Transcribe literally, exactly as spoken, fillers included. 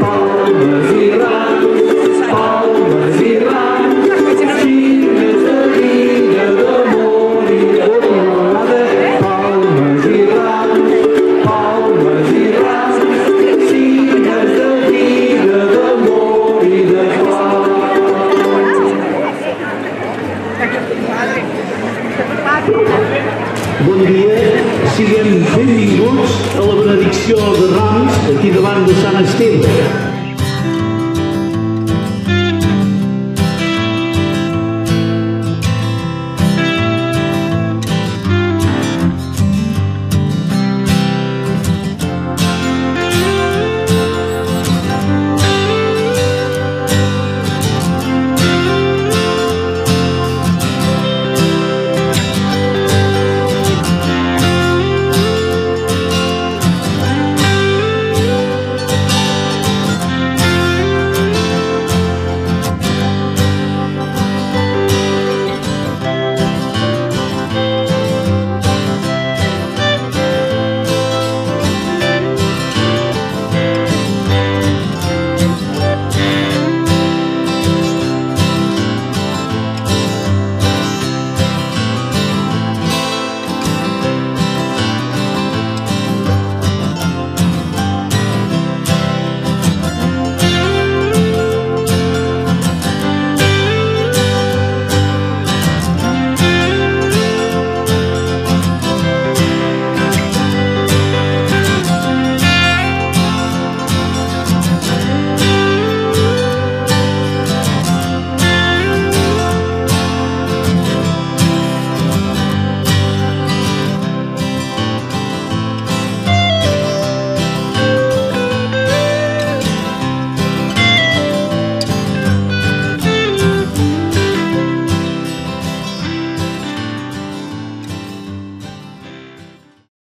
palmes i rams, palmes i rams, signes de vida, d'amor i de plorada. Palmes i rams, palmes i rams, signes de vida, d'amor i de plorada. Bon dia, siguem benvinguts a la benedicció de Rams aquí davant de Sant Esteve.